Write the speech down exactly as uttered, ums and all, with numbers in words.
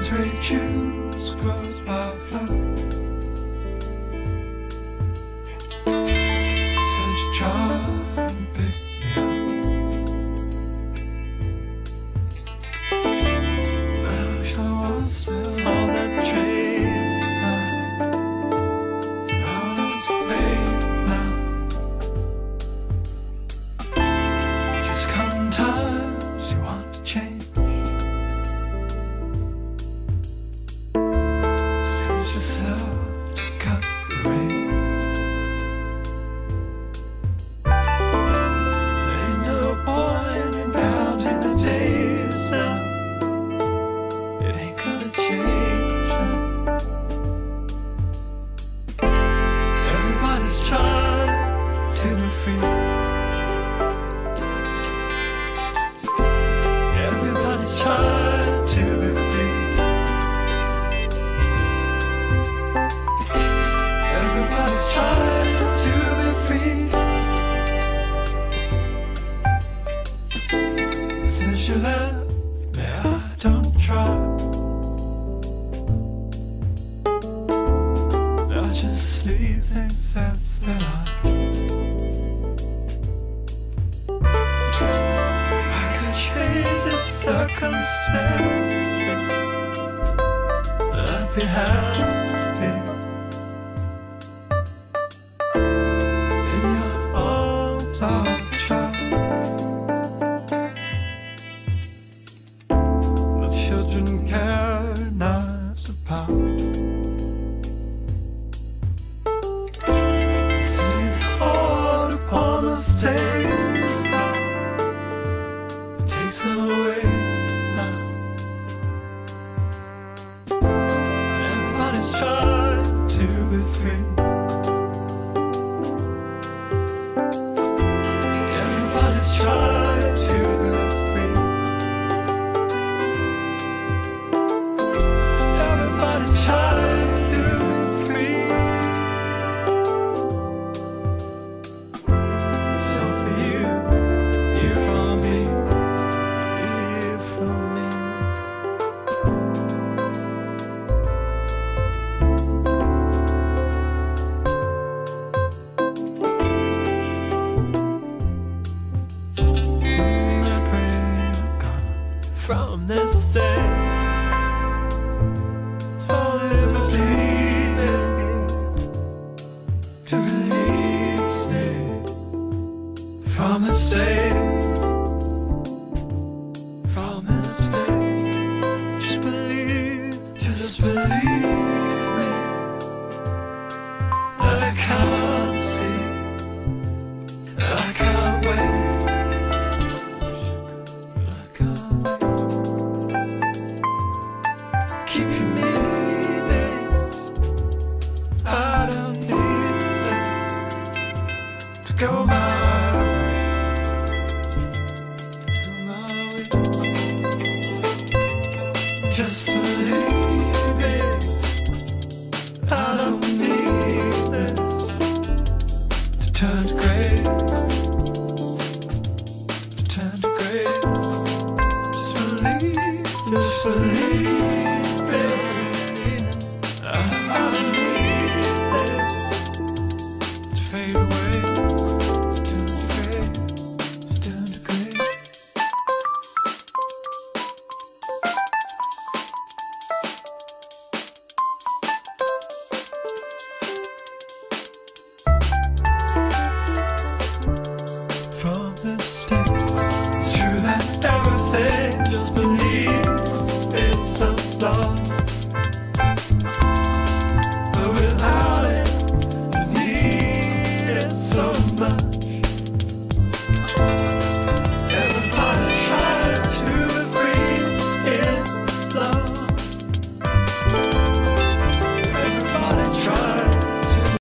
Friends we choose grows by flow. Such a charm and pick me up. I wish I was still on that train now. All is pain now. Just come times you want to change. Yourself to cut the rain. There ain't no point in counting the days now. It ain't gonna change now. Everybody's trying to be free. Everybody's trying to be free. Everybody's trying to be free. Since you left me, I don't try. I just leave things as they are. If I could change the circumstances, I'd be happy. I was a child. The children carry knives apart. The city's hard upon us, takes now. It takes them away now. Everybody's trying to be free. Try to be free. Everybody's trying to be free. So for you, you for me, you for me. From this day, only believing to release me from this day, from this day. Just believe, just believe me, that I can't see, that I can't wait. Keep you moving. I don't need it to go my way, go my way. Just believe it. I don't need this to turn to grey, to turn to grey. Just believe, just believe. Fade away, turn to grey, turn to grey. From this day, it's true that everything, just believe it's a flaw. But without it, so much. Everybody's trying to be free in love.